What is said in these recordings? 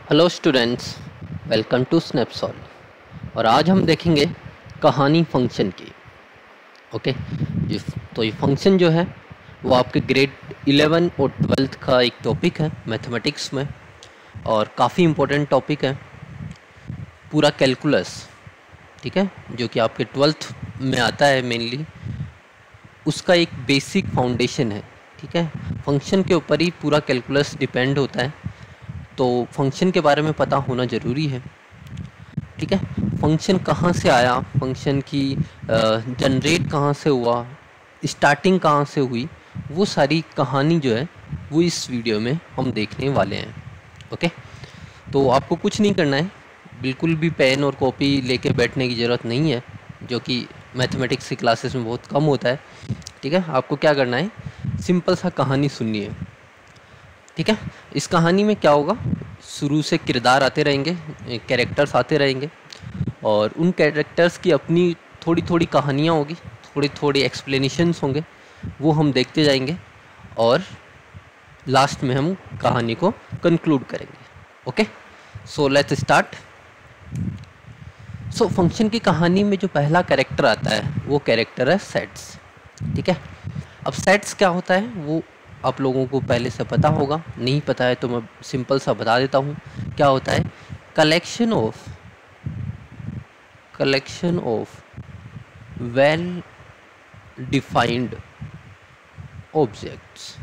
Hello students, welcome to Snapsol. और आज हम देखेंगे कहानी फंक्शन की। ओके तो ये फंक्शन जो है वो आपके ग्रेड 11 और 12th का एक टॉपिक है मैथमेटिक्स में, और काफ़ी इम्पोर्टेंट टॉपिक है पूरा कैलकुलस। ठीक है, जो कि आपके 12th में आता है मेनली, उसका एक बेसिक फाउंडेशन है। ठीक है, फंक्शन के ऊपर ही पूरा कैलकुलस डिपेंड होता है, तो फंक्शन के बारे में पता होना ज़रूरी है। ठीक है, फंक्शन कहाँ से आया, फंक्शन की जनरेट कहाँ से हुआ, स्टार्टिंग कहाँ से हुई, वो सारी कहानी जो है वो इस वीडियो में हम देखने वाले हैं। ओके, तो आपको कुछ नहीं करना है, बिल्कुल भी पेन और कॉपी लेके बैठने की ज़रूरत नहीं है, जो कि मैथमेटिक्स की क्लासेस में बहुत कम होता है। ठीक है, आपको क्या करना है, सिंपल सा कहानी सुननी है। ठीक है, इस कहानी में क्या होगा, शुरू से किरदार आते रहेंगे, कैरेक्टर्स आते रहेंगे, और उन कैरेक्टर्स की अपनी थोड़ी थोड़ी कहानियाँ होगी, थोड़ी थोड़ी एक्सप्लेनेशंस होंगे, वो हम देखते जाएंगे और लास्ट में हम कहानी को कंक्लूड करेंगे। Okay, so let's start. So function की कहानी में जो पहला कैरेक्टर आता है वो कैरेक्टर है सेट्स। ठीक है, अब सेट्स क्या होता है वो आप लोगों को पहले से पता होगा, नहीं पता है तो मैं सिंपल सा बता देता हूँ। क्या होता है, collection of well defined objects.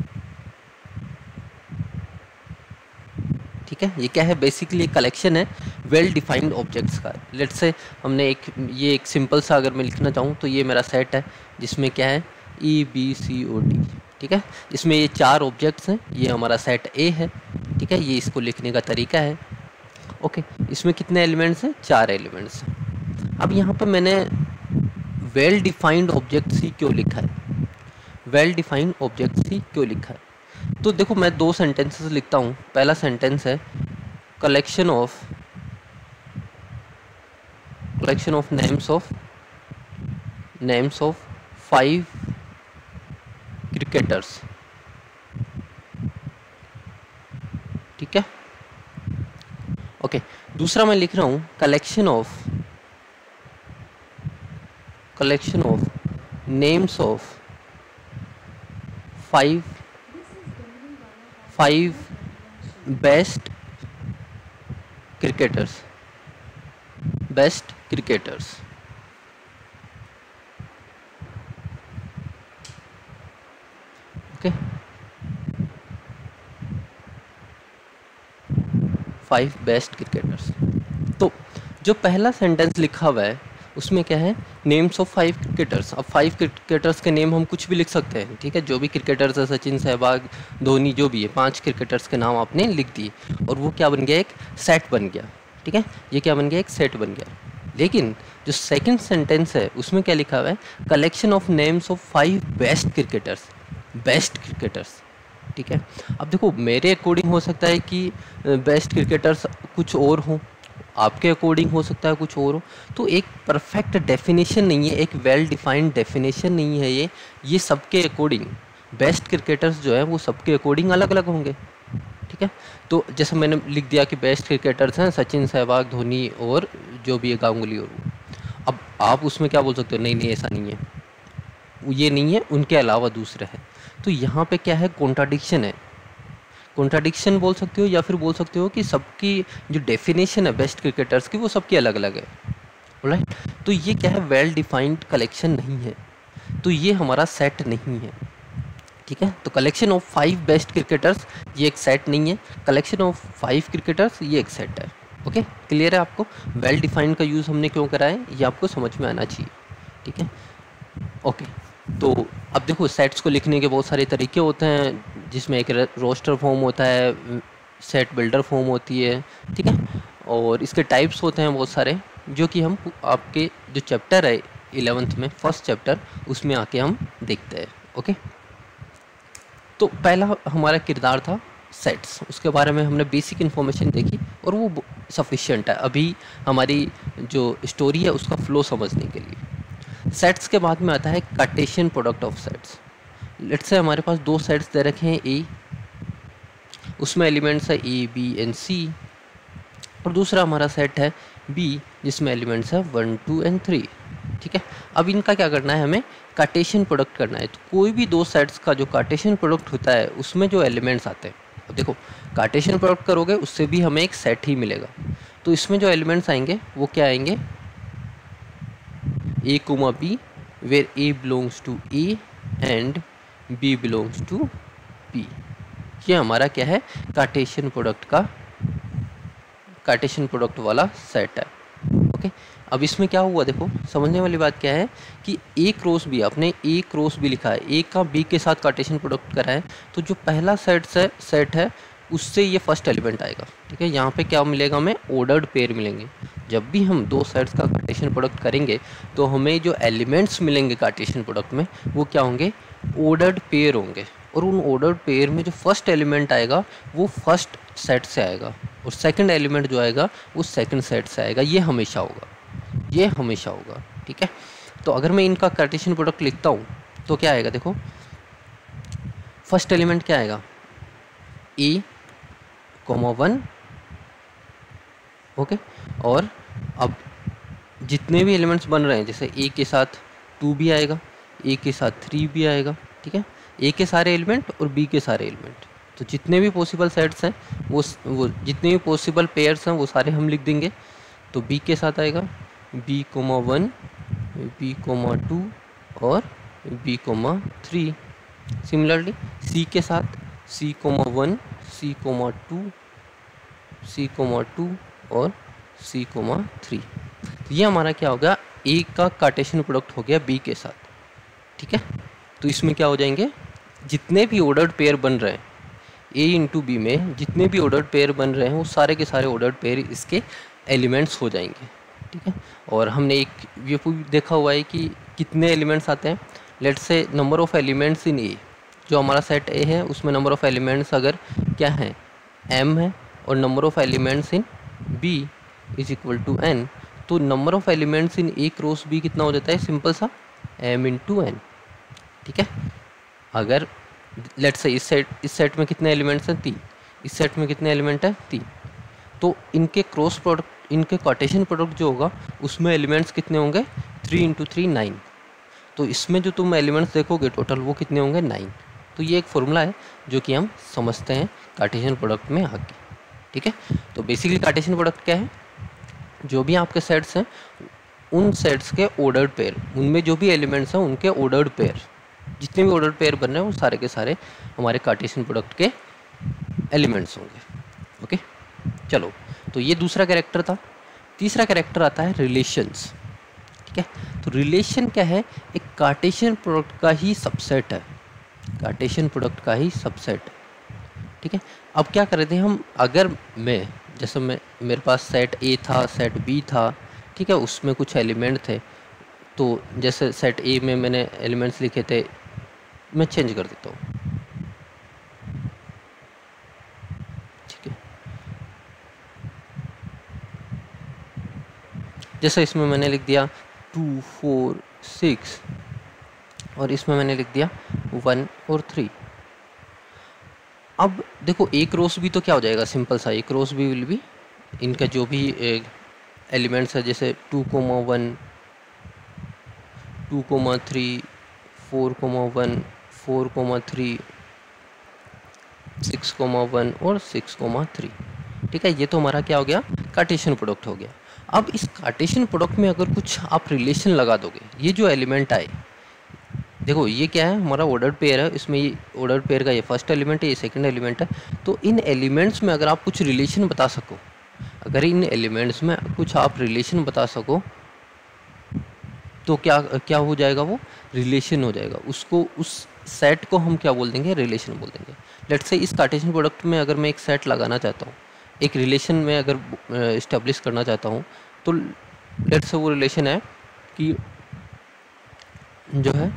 ठीक है, ये क्या है, बेसिकली एक कलेक्शन है वेल डिफाइंड ऑब्जेक्ट्स का। लेट्स से हमने एक सिंपल सा अगर मैं लिखना चाहूँ तो ये मेरा सेट है जिसमें क्या है, EBCOD। ठीक है, इसमें ये 4 ऑब्जेक्ट्स हैं, ये हमारा सेट ए है। ठीक है, ये इसको लिखने का तरीका है। ओके, इसमें कितने एलिमेंट्स हैं, 4 एलिमेंट्स हैं। अब यहाँ पर मैंने वेल डिफाइंड ऑब्जेक्ट्स ही क्यों लिखा है, वेल डिफाइंड ऑब्जेक्ट्स ही क्यों लिखा है, तो देखो मैं 2 सेंटेंसेस लिखता हूँ। पहला सेंटेंस है collection of names of 5 cricketers. ठीक है, ओके, दूसरा मैं लिख रहा हूँ collection of names of 5 best cricketers. Okay, 5 best cricketers. तो जो पहला सेंटेंस लिखा हुआ है उसमें क्या है, नेम्स ऑफ 5 क्रिकेटर्स। अब 5 क्रिकेटर्स के नेम हम कुछ भी लिख सकते हैं। ठीक है, जो भी क्रिकेटर्स है, सचिन, सहवाग, धोनी, जो भी है, 5 क्रिकेटर्स के नाम आपने लिख दिए और वो क्या बन गया, एक सेट बन गया। ठीक है, ये क्या बन गया, एक सेट बन गया। लेकिन जो सेकंड सेंटेंस है उसमें क्या लिखा हुआ है, collection of names of 5 best cricketers. ठीक है, अब देखो मेरे अकॉर्डिंग हो सकता है कि बेस्ट क्रिकेटर्स कुछ और हों, आपके अकॉर्डिंग हो सकता है कुछ और हो, तो एक परफेक्ट डेफिनेशन नहीं है, एक वेल डिफाइंड डेफिनेशन नहीं है ये सबके अकॉर्डिंग बेस्ट क्रिकेटर्स जो है वो सबके अकॉर्डिंग अलग अलग होंगे। ठीक है, तो जैसे मैंने लिख दिया कि बेस्ट क्रिकेटर्स हैं सचिन, सहवाग, धोनी और जो भी है गांगुली और वो। अब आप उसमें क्या बोल सकते हो, नहीं नहीं ऐसा नहीं है, ये नहीं है, उनके अलावा दूसरे हैं। तो यहाँ पे क्या है, कॉन्ट्राडिक्शन है। कॉन्ट्राडिक्शन बोल सकते हो या फिर बोल सकते हो कि सबकी जो डेफिनेशन है बेस्ट क्रिकेटर्स की वो सबकी अलग अलग है। राइट, तो ये क्या है, वेल डिफाइंड कलेक्शन नहीं है, तो ये हमारा सेट नहीं है। ठीक है, तो कलेक्शन ऑफ 5 बेस्ट क्रिकेटर्स ये एक सेट नहीं है, कलेक्शन ऑफ 5 क्रिकेटर्स ये एक सेट है। ओके, क्लियर है आपको, वेल डिफाइंड का यूज़ हमने क्यों करा है ये आपको समझ में आना चाहिए। ठीक है, ओके, तो अब देखो सेट्स को लिखने के बहुत सारे तरीके होते हैं, जिसमें एक रोस्टर फॉर्म होता है, सेट बिल्डर फॉर्म होती है। ठीक है, और इसके टाइप्स होते हैं बहुत सारे, जो कि हम आपके जो चैप्टर है 11th में, फर्स्ट चैप्टर, उसमें आके हम देखते हैं। ओके, तो पहला हमारा किरदार था सेट्स, उसके बारे में हमने बेसिक इन्फॉर्मेशन देखी और वो सफिशिएंट है अभी हमारी जो स्टोरी है उसका फ्लो समझने के लिए। सेट्स के बाद में आता है Cartesian product of sets. Let's say हमारे पास 2 सेट्स दे रखे हैं ए, उसमें एलिमेंट्स है ए, बी एंड सी। और दूसरा हमारा सेट है बी जिसमें एलिमेंट्स है 1 2 एंड 3। ठीक है, अब इनका क्या करना है, हमें कार्टेशियन प्रोडक्ट करना है। तो कोई भी दो सेट्स का जो कार्टेशियन प्रोडक्ट होता है उसमें जो एलिमेंट्स आते हैं, अब देखो कार्टेशियन प्रोडक्ट करोगे उससे भी हमें एक सेट ही मिलेगा। तो इसमें जो एलिमेंट्स आएंगे वो क्या आएंगे, A comma B where A belongs to A and B belongs to B. ये हमारा क्या है, कार्टेशियन प्रोडक्ट वाला सेट है। ओके, अब इसमें क्या हुआ, देखो समझने वाली बात क्या है कि ए क्रॉस बी, आपने ए क्रॉस बी लिखा है, ए का बी के साथ कार्टेशियन प्रोडक्ट करा है, तो जो पहला सेट है उससे ये फर्स्ट एलिमेंट आएगा। ठीक है, यहाँ पे क्या मिलेगा, हमें ऑर्डर्ड पेयर मिलेंगे। जब भी हम दो सेट्स का कार्टेशियन प्रोडक्ट करेंगे तो हमें जो एलिमेंट्स मिलेंगे कार्टेशियन प्रोडक्ट में वो क्या होंगे, ऑर्डर्ड पेयर होंगे। और उन ऑर्डर्ड पेयर में जो फर्स्ट एलिमेंट आएगा वो फर्स्ट सेट से आएगा और सेकंड एलिमेंट जो आएगा वो सेकंड सेट से आएगा। ये हमेशा होगा। ठीक है, तो अगर मैं इनका कार्टेशियन प्रोडक्ट लिखता हूँ तो क्या आएगा, देखो फर्स्ट एलिमेंट क्या आएगा, ए कोमा 1। ओके, और अब जितने भी एलिमेंट्स बन रहे हैं, जैसे ए के साथ 2 भी आएगा, ए के साथ 3 भी आएगा। ठीक है, ए के सारे एलिमेंट और बी के सारे एलिमेंट, तो जितने भी पॉसिबल सेट्स हैं वो जितने भी पॉसिबल पेयर्स हैं वो सारे हम लिख देंगे। तो बी के साथ आएगा बी कोमा 1, बी कोमा 2 और बी कोमा 3। सिमिलरली सी के साथ C comma 1, C comma 2, C comma 2 और सी कोमा 3। तो ये हमारा क्या होगा, ए का कार्टेशियन प्रोडक्ट हो गया बी के साथ। ठीक है, तो इसमें क्या हो जाएंगे, जितने भी ऑर्डर्ड पेयर बन रहे हैं ए इंटू बी में, जितने भी ऑर्डर्ड पेयर बन रहे हैं वो सारे के सारे ऑर्डर्ड पेयर इसके एलिमेंट्स हो जाएंगे। ठीक है, और हमने एक ये देखा हुआ है कि कितने एलिमेंट्स आते हैं। Let's say number of elements in A, जो हमारा सेट ए है उसमें नंबर ऑफ़ एलिमेंट्स अगर क्या है, m है, और number of elements in b is equal to n, तो number of elements in A cross b कितना हो जाता है, सिंपल सा m इंटू n। ठीक है, अगर लेट्स से इस सेट में कितने एलिमेंट्स हैं, 3, इस सेट में कितने एलिमेंट हैं, 3, तो इनके क्रॉस प्रोडक्ट, इनके कार्टेशियन प्रोडक्ट जो होगा उसमें एलिमेंट्स कितने होंगे, 3 इंटू 3 9। तो इसमें जो तुम एलिमेंट्स देखोगे टोटल वो कितने होंगे, 9। तो ये एक फॉर्मूला है जो कि हम समझते हैं कार्टेशियन प्रोडक्ट में आगे। ठीक है, तो बेसिकली कार्टेशियन प्रोडक्ट क्या है, जो भी आपके सेट्स हैं उन सेट्स के ऑर्डर्ड पेयर, उनमें जो भी एलिमेंट्स हैं उनके ऑर्डर्ड पेयर, जितने भी ऑर्डर्ड पेयर बन रहे हैं वो सारे के सारे हमारे कार्टेशियन प्रोडक्ट के एलिमेंट्स होंगे। ओके, चलो, तो ये दूसरा कैरेक्टर था। तीसरा कैरेक्टर आता है रिलेशंस। ठीक है, तो रिलेशन क्या है, एक कार्टेशियन प्रोडक्ट का ही सबसेट है, कार्टेशियन प्रोडक्ट का ही सबसेट। ठीक है, अब क्या कर रहे थे हम, अगर जैसे मेरे पास सेट ए था, सेट बी था, ठीक है, उसमें कुछ एलिमेंट थे, तो जैसे सेट ए में मैंने एलिमेंट्स लिखे थे, मैं चेंज कर देता हूँ। ठीक है, जैसे इसमें मैंने लिख दिया 2 4 6 और इसमें मैंने लिख दिया 1 और 3। अब देखो ए क्रॉस बी तो क्या हो जाएगा, सिंपल सा, A cross B will be इनका जो भी एलिमेंट्स है, जैसे 2,1 2,3 4,1 4,3 6,1 और 6,3। ठीक है, ये तो हमारा क्या हो गया, कार्टेशियन प्रोडक्ट हो गया। अब इस कार्टेशियन प्रोडक्ट में अगर कुछ आप रिलेशन लगा दोगे, ये जो एलिमेंट आए, देखो ये क्या है, हमारा ऑर्डर्ड पेयर है, इसमें ये ऑर्डर्ड पेयर का ये फर्स्ट एलिमेंट है, ये सेकंड एलिमेंट है, तो इन एलिमेंट्स में अगर आप कुछ रिलेशन बता सको, अगर इन एलिमेंट्स में कुछ आप रिलेशन बता सको तो क्या हो जाएगा, वो रिलेशन हो जाएगा। उसको, उस सेट को हम क्या बोल देंगे, रिलेशन बोल देंगे। लेट्स से इस कार्टेशियन प्रोडक्ट में अगर मैं एक सेट लगाना चाहता हूँ, एक रिलेशन में अगर इस्टेब्लिश करना चाहता हूँ, तो लेट्स से वो रिलेशन है कि जो है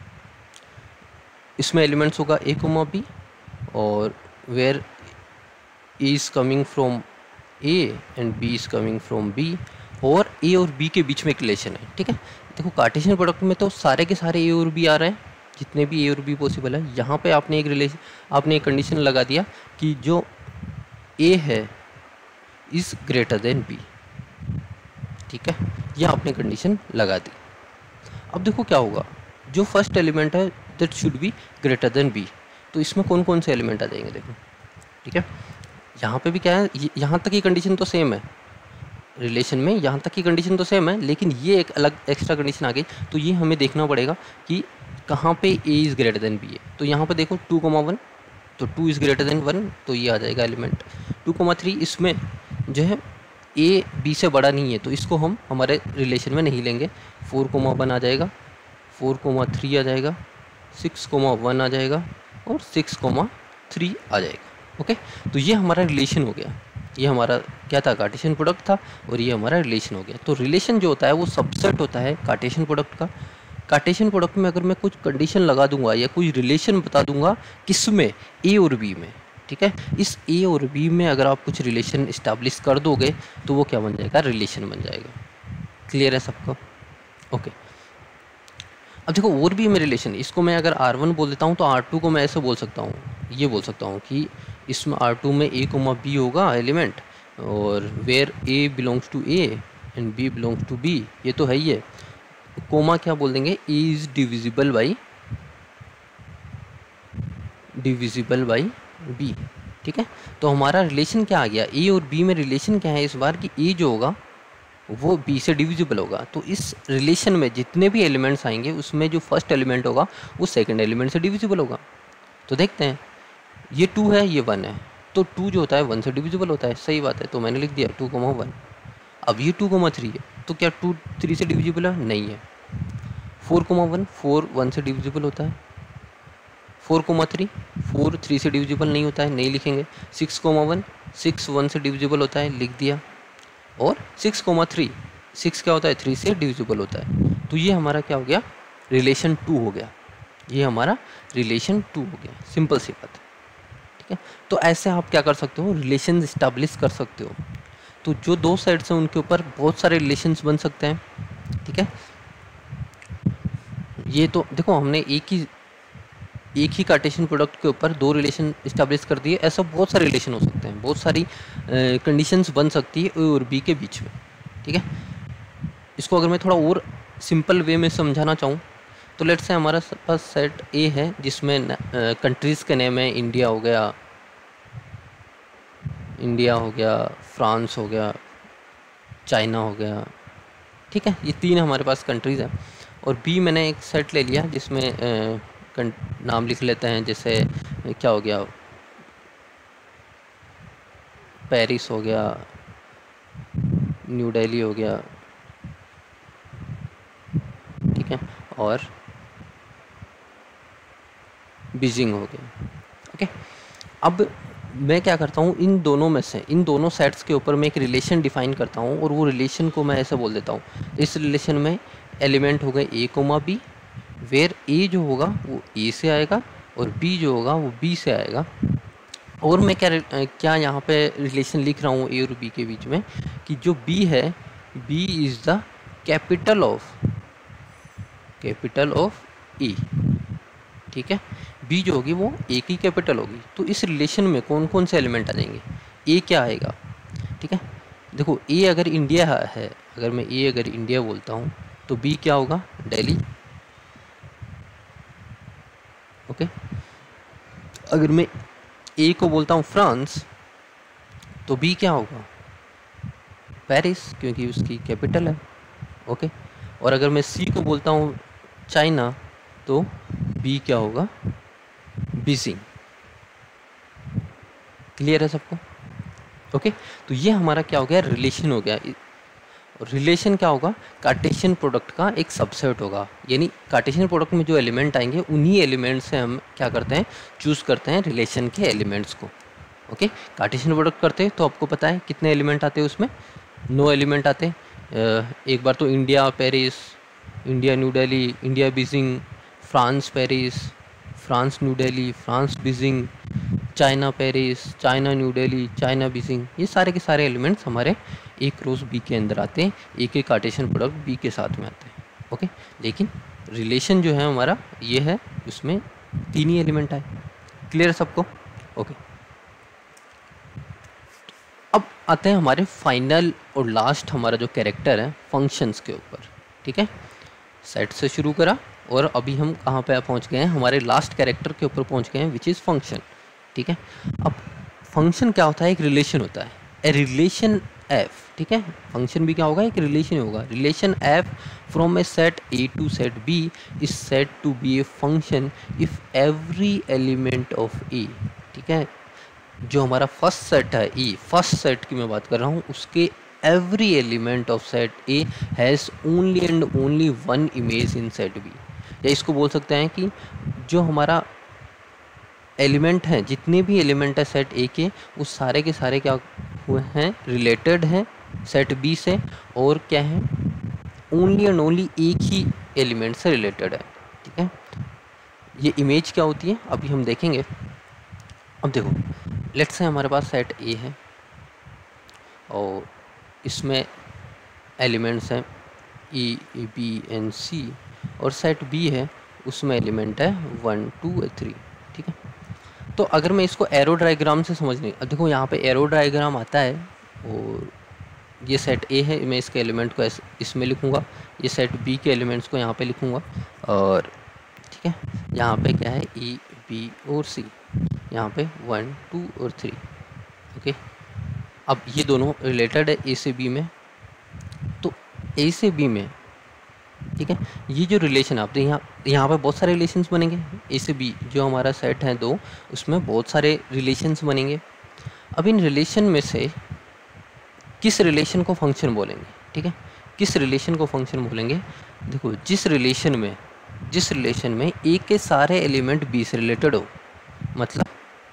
इसमें एलिमेंट्स होगा ए कोमा बी, और where A is coming from A and B is coming from B, और ए और बी के बीच में एक रिलेशन है। ठीक है, देखो कार्टेशियन प्रोडक्ट में तो सारे के सारे ए और बी आ रहे हैं, जितने भी ए और बी पॉसिबल है। यहाँ पे आपने एक कंडीशन लगा दिया कि जो ए है इज़ ग्रेटर देन बी। ठीक है, यह आपने कंडीशन लगा दी। अब देखो क्या होगा, जो फर्स्ट एलिमेंट है that should be greater than B, तो इसमें कौन कौन से एलिमेंट आ जाएंगे देखो। ठीक है, यहाँ पे भी क्या है, यहाँ तक की कंडीशन तो सेम है रिलेशन में, यहाँ तक की कंडीशन तो सेम है, लेकिन ये एक अलग एक्स्ट्रा कंडीशन आ गई, तो ये हमें देखना पड़ेगा कि कहाँ पे A is greater than B है। तो यहाँ पे देखो 2,1, तो 2 इज़ ग्रेटर देन 1, तो ये आ जाएगा एलिमेंट। 2,3 इसमें जो है ए बी से बड़ा नहीं है, तो इसको हम हमारे रिलेशन में नहीं लेंगे। 4,1 आ जाएगा, 4,3 आ जाएगा, 6,1 आ जाएगा और 6,3 आ जाएगा। ओके, तो ये हमारा रिलेशन हो गया। ये हमारा क्या था, कार्टेशियन प्रोडक्ट था, और ये हमारा रिलेशन हो गया। तो रिलेशन जो होता है वो सबसेट होता है कार्टेशियन प्रोडक्ट का। कार्टेशियन प्रोडक्ट में अगर मैं कुछ कंडीशन लगा दूंगा या कुछ रिलेशन बता दूंगा, किसमें, ए और बी में। ठीक है, इस ए और बी में अगर आप कुछ रिलेशन इस्टेब्लिश कर दोगे तो वो क्या बन जाएगा, रिलेशन बन जाएगा। क्लियर है सबको? ओके, अब देखो और भी में रिलेशन, इसको मैं अगर R1 बोल देता हूँ तो R2 को मैं ऐसे बोल सकता हूँ, ये बोल सकता हूँ कि इसमें R2 में A, B होगा एलिमेंट, और where A belongs to A and B belongs to B, ये तो है ही है। कोमा क्या बोल देंगे, A is divisible by B। ठीक है, तो हमारा रिलेशन क्या आ गया, A और B में रिलेशन क्या है इस बार कि A जो होगा वो B से डिविजिबल होगा। तो इस रिलेशन में जितने भी एलिमेंट्स आएंगे उसमें जो फर्स्ट एलिमेंट होगा वो सेकंड एलिमेंट से डिविजिबल होगा। तो देखते हैं, ये 2 है, ये 1 है, तो 2 जो होता है 1 से डिविजिबल होता है, सही बात है, तो मैंने लिख दिया 2,1। अब ये 2,3 है, तो क्या 2 3 से डिविजिबल है, नहीं है। 4,1 4 1 से डिविजिबल होता है। 4,3 4 3 से डिविजिबल नहीं होता है, नहीं लिखेंगे। 6,1 6 1 से डिविजिबल होता है, लिख दिया। और 6,3 6 क्या होता है, 3 से डिविजिबल होता है। तो ये हमारा क्या हो गया, रिलेशन 2 हो गया। ये हमारा रिलेशन 2 हो गया, सिंपल सी बात। ठीक है, तो ऐसे आप क्या कर सकते हो, रिलेशन इस्टेब्लिश कर सकते हो। तो जो दो साइड्स हैं उनके ऊपर बहुत सारे रिलेशंस बन सकते हैं। ठीक है, ये तो देखो हमने एक ही कार्टेशियन प्रोडक्ट के ऊपर 2 रिलेशन इस्टेब्लिश कर दिए, ऐसा बहुत सारे रिलेशन हो सकते हैं, बहुत सारी कंडीशंस बन सकती है ए और बी के बीच में। ठीक है, इसको अगर मैं थोड़ा और सिंपल वे में समझाना चाहूँ तो लेट्स से हमारा पास सेट ए है जिसमें कंट्रीज़ के नेम है, इंडिया हो गया, फ्रांस हो गया, चाइना हो गया। ठीक है, ये 3 हमारे पास कंट्रीज़ हैं। और बी मैंने एक सेट ले लिया जिसमें नाम लिख लेते हैं, जैसे क्या हो गया, पेरिस हो गया, न्यू दिल्ली हो गया। ठीक है, और बीजिंग हो गया। ओके, अब मैं क्या करता हूँ, इन दोनों में से इन दोनों सेट्स के ऊपर मैं एक रिलेशन डिफाइन करता हूँ, और वो रिलेशन को मैं ऐसे बोल देता हूँ, इस रिलेशन में एलिमेंट हो गए A, B, वेयर A जो होगा वो A से आएगा और B जो होगा वो B से आएगा। और मैं क्या यहाँ पे रिलेशन लिख रहा हूँ A और B के बीच में, कि जो B है, B is the capital of A। ठीक है, B जो होगी वो A की कैपिटल होगी। तो इस रिलेशन में कौन कौन से एलिमेंट आ जाएंगे, A क्या आएगा। ठीक है, देखो A अगर इंडिया है, अगर मैं A अगर इंडिया बोलता हूँ तो B क्या होगा, दिल्ली। ओके, अगर मैं A को बोलता हूँ फ्रांस तो B क्या होगा, पेरिस, क्योंकि उसकी कैपिटल है। ओके, और अगर मैं C को बोलता हूँ चाइना तो B क्या होगा, बीजिंग। क्लियर है सबको? ओके, तो ये हमारा क्या हो गया, रिलेशन हो गया। रिलेशन क्या होगा, कार्टेशियन प्रोडक्ट का एक सबसेट होगा, यानी कार्टेशियन प्रोडक्ट में जो एलिमेंट आएंगे उन्हीं एलिमेंट से हम क्या करते हैं, चूज़ करते हैं रिलेशन के एलिमेंट्स को। ओके, कार्टेशियन प्रोडक्ट करते हैं तो आपको पता है कितने एलिमेंट आते हैं उसमें, 9 एलिमेंट आते हैं। एक बार तो India Paris, India New Delhi, India Beijing, France Paris, France New Delhi, France Beijing, China Paris, China New Delhi, China Beijing, ये सारे के सारे एलिमेंट्स हमारे एक रोज बी के अंदर आते हैं, एक एक कार्टेशियन प्रोडक्ट बी के साथ में आते हैं। ओके, लेकिन रिलेशन जो है हमारा ये है, उसमें 3 ही एलिमेंट आए। क्लियर है सबको? ओके, अब आते हैं हमारे फाइनल और लास्ट हमारा जो कैरेक्टर है फंक्शंस के ऊपर, ठीक है। सेट से शुरू करा और अभी हम कहाँ पे पहुँच गए हैं, हमारे लास्ट कैरेक्टर के ऊपर पहुँच गए हैं, विच इज़ फंक्शन, ठीक है। अब फंक्शन क्या होता है, एक रिलेशन होता है, ए रिलेशन एफ, ठीक है। फंक्शन भी क्या होगा, एक रिलेशन होगा। Relation F from A set A to set B is set to B A function if every element of A, ठीक है। जो हमारा फर्स्ट सेट है ई, फर्स्ट सेट की मैं बात कर रहा हूँ, उसके every element of set A has only and only one image in set B. या इसको बोल सकते हैं कि जो हमारा एलिमेंट हैं, जितने भी एलिमेंट है सेट ए के, वो सारे के सारे क्या हुए हैं, रिलेटेड हैं सेट बी से, और क्या है, ओनली एंड ओनली एक ही एलिमेंट से रिलेटेड है, ठीक है। ये इमेज क्या होती है अभी हम देखेंगे। अब देखो, लेट्स से हमारे पास सेट ए है और इसमें एलिमेंट्स हैं ई, बी एंड सी, और सेट बी है उसमें एलिमेंट है 1 2 3, ठीक है। तो अगर मैं इसको एरो डायग्राम से समझने, अब देखो यहाँ पे एरो डायग्राम आता है, और ये सेट ए है, मैं इसके एलिमेंट को इसमें लिखूँगा, ये सेट बी के एलिमेंट्स को यहाँ पे लिखूँगा, और ठीक है, यहाँ पे क्या है, ई बी और सी, यहाँ पे 1 2 और 3, ओके। अब ये दोनों रिलेटेड है ए से बी में, तो ए से बी में, ठीक है, ये जो रिलेशन आप यहाँ पे बहुत सारे रिलेशंस बनेंगे। ए से बी जो हमारा सेट है 2, उसमें बहुत सारे रिलेशंस बनेंगे। अब इन रिलेशन में से किस रिलेशन को फंक्शन बोलेंगे, ठीक है, किस रिलेशन को फंक्शन बोलेंगे। देखो, जिस रिलेशन में ए के सारे एलिमेंट बी से रिलेटेड हो, मतलब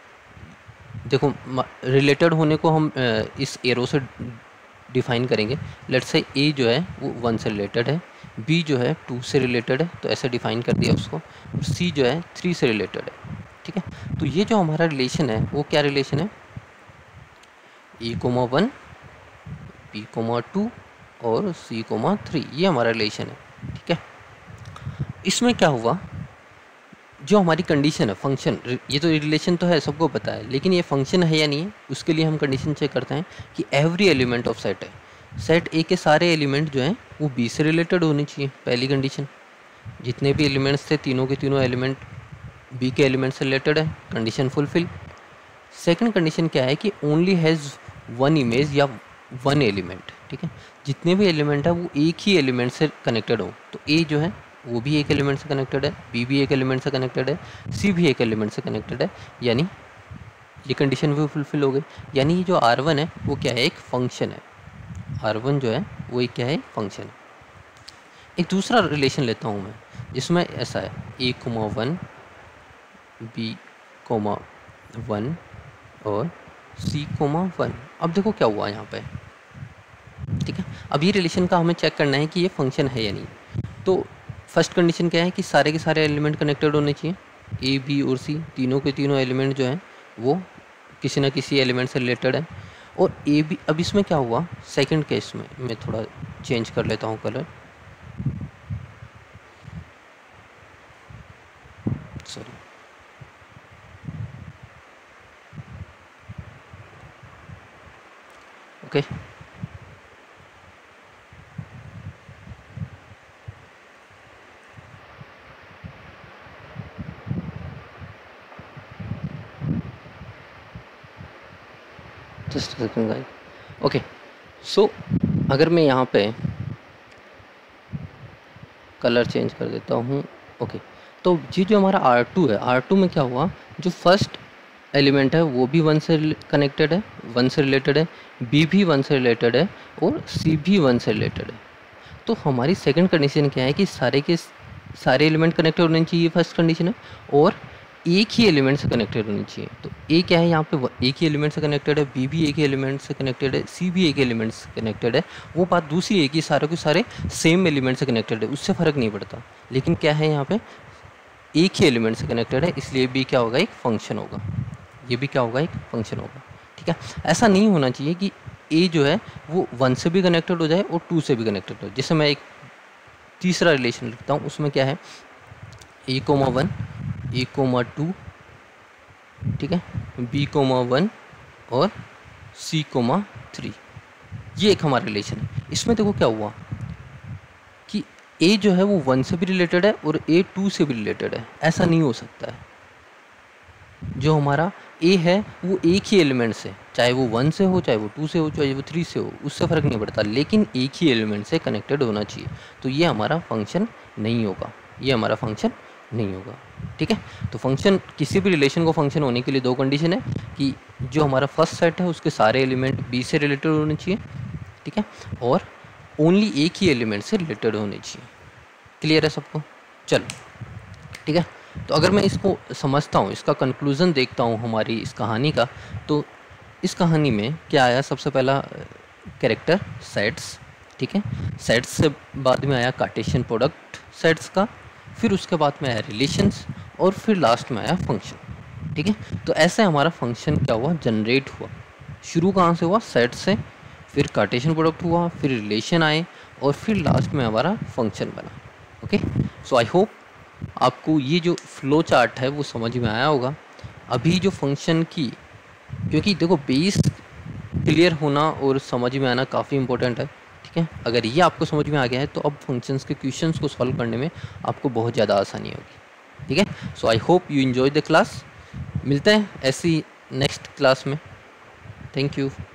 देखो रिलेटेड होने को हम इस एरो से डिफाइन करेंगे। लेट्स से ए जो है वो 1 से रिलेटेड है, बी जो है 2 से रिलेटेड है, तो ऐसे डिफाइन कर दिया उसको, और सी जो है 3 से रिलेटेड है, ठीक है। तो ये जो हमारा रिलेशन है वो क्या रिलेशन है, ए कोमा 1, बी कोमा 2 और सी कोमा 3, ये हमारा रिलेशन है, ठीक है। इसमें क्या हुआ, जो हमारी कंडीशन है फंक्शन, ये तो रिलेशन तो है, सबको पता है, लेकिन ये फंक्शन है या नहीं है, उसके लिए हम कंडीशन चेक करते हैं कि एवरी एलिमेंट ऑफ सेट है, सेट ए के सारे एलिमेंट जो हैं वो बी से रिलेटेड होने चाहिए, पहली कंडीशन। जितने भी एलिमेंट्स थे, तीनों के तीनों एलिमेंट बी के एलिमेंट से रिलेटेड है, कंडीशन फुलफिल। सेकंड कंडीशन क्या है कि ओनली हैज़ वन इमेज या वन एलिमेंट, ठीक है। जितने भी एलिमेंट है वो एक ही एलिमेंट से कनेक्टेड हो, तो ए जो है वो भी एक एलिमेंट से कनेक्टेड है, बी भी एक एलिमेंट से कनेक्टेड है, सी भी एक एलिमेंट से कनेक्टेड है, यानी ये कंडीशन भी फुलफिल हो गई। यानी ये जो R1 है वो क्या है, एक फंक्शन है। R1 जो है वो एक क्या है, फंक्शन है। एक दूसरा रिलेशन लेता हूँ मैं, जिसमें ऐसा है ए कोमा 1, बी कोमा 1 और सी कोमा 1। अब देखो क्या हुआ यहाँ पे, ठीक है। अब ये रिलेशन का हमें चेक करना है कि ये फंक्शन है या नहीं। तो फर्स्ट कंडीशन क्या है कि सारे के सारे एलिमेंट कनेक्टेड होने चाहिए, ए बी और सी, तीनों के तीनों एलिमेंट जो हैं वो किसी ना किसी एलिमेंट से रिलेटेड है। और ए बी, अब इसमें क्या हुआ, सेकंड केस में मैं थोड़ा चेंज कर लेता हूँ colour, sorry, okay. Just second guys, okay. So अगर मैं यहाँ पे कलर चेंज कर देता हूँ, ओके। तो ये जो हमारा R2 है, R2 में क्या हुआ, जो फर्स्ट एलिमेंट है वो भी 1 से कनेक्टेड है, 1 से रिलेटेड है, बी भी 1 से रिलेटेड है और सी भी 1 से रिलेटेड है। तो हमारी सेकंड कंडीशन क्या है कि सारे के सारे एलिमेंट कनेक्टेड होने चाहिए, फर्स्ट कंडीशन है, और एक ही एलिमेंट से कनेक्टेड होनी चाहिए। तो ए क्या है यहाँ पे, एक ही एलिमेंट से कनेक्टेड है, बी भी एक ही एलिमेंट से कनेक्टेड है, सी भी एक ही एलिमेंट से कनेक्टेड है। वो बात दूसरी है कि सारे के सारे सेम एलिमेंट से कनेक्टेड है, उससे फ़र्क नहीं पड़ता। लेकिन क्या है यहाँ पे, एक ही एलिमेंट से कनेक्टेड है, इसलिए बी क्या होगा, एक फंक्शन होगा। ये भी क्या होगा, एक फंक्शन होगा, ठीक है। ऐसा नहीं होना चाहिए कि ए जो है वो 1 से भी कनेक्टेड हो जाए और 2 से भी कनेक्टेड हो। जैसे मैं एक तीसरा रिलेशन लिखता हूँ, उसमें क्या है, ए कोमा 1, ए कोमा 2, ठीक है, बी कोमा 1 और सी कोमा 3, ये एक हमारा रिलेशन है। इसमें देखो क्या हुआ कि a जो है वो 1 से भी रिलेटेड है और a 2 से भी रिलेटेड है। ऐसा नहीं हो सकता है। जो हमारा a है वो एक ही एलिमेंट से, चाहे वो 1 से हो, चाहे वो 2 से हो, चाहे वो 3 से हो, उससे फ़र्क नहीं पड़ता, लेकिन एक ही एलिमेंट से कनेक्टेड होना चाहिए। तो ये हमारा फंक्शन नहीं होगा, ये हमारा फंक्शन नहीं होगा। ठीक है, तो फंक्शन, किसी भी रिलेशन को फंक्शन होने के लिए दो कंडीशन है कि जो हमारा फर्स्ट सेट है उसके सारे एलिमेंट b से रिलेटेड होने चाहिए, ठीक है, और ओनली एक ही एलिमेंट से रिलेटेड होने चाहिए। क्लियर है सबको? चलो ठीक है, तो अगर मैं इसको समझता हूँ, इसका कंक्लूज़न देखता हूँ हमारी इस कहानी का, तो इस कहानी में क्या आया, सबसे पहला कैरेक्टर सेट्स, ठीक है, सेट्स से बाद में आया कार्टेशियन प्रोडक्ट सेट्स का, फिर उसके बाद में आया रिलेशंस, और फिर लास्ट में आया फंक्शन। ठीक है, तो ऐसे हमारा फंक्शन क्या हुआ, जनरेट हुआ। शुरू कहाँ से हुआ, सेट से, फिर कार्टेशियन प्रोडक्ट हुआ, फिर रिलेशन आए, और फिर लास्ट में हमारा फंक्शन बना। ओके, सो आई होप आपको ये जो फ्लो चार्ट है वो समझ में आया होगा। अभी जो फंक्शन की, क्योंकि देखो बेस क्लियर होना और समझ में आना काफ़ी इंपॉर्टेंट है। ठीक है, अगर ये आपको समझ में आ गया है तो अब फंक्शंस के क्वेश्चंस को सॉल्व करने में आपको बहुत ज़्यादा आसानी होगी। ठीक है, so I hope you enjoy the class. मिलते हैं ऐसी नेक्स्ट क्लास में। Thank you.